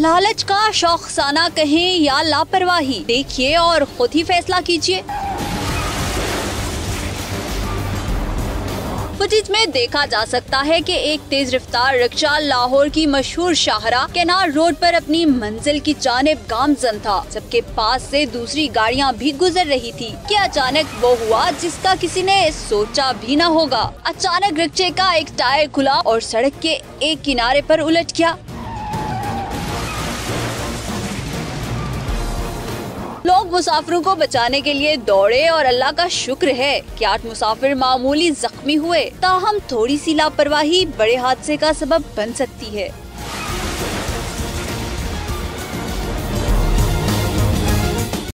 लालच का शौकसाना कहें या लापरवाही, देखिए और खुद ही फैसला कीजिए। फुटेज में देखा जा सकता है कि एक तेज रफ्तार रिक्शा लाहौर की मशहूर शाहरा केनार रोड पर अपनी मंजिल की जानिब गामजन था। सबके पास से दूसरी गाड़ियां भी गुजर रही थी कि अचानक वो हुआ जिसका किसी ने सोचा भी न होगा। अचानक रिक्शे का एक टायर खुला और सड़क के एक किनारे पर उलट गया। लोग मुसाफिरों को बचाने के लिए दौड़े और अल्लाह का शुक्र है कि 8 मुसाफिर मामूली जख्मी हुए। ताहम थोड़ी सी लापरवाही बड़े हादसे का सबब बन सकती है।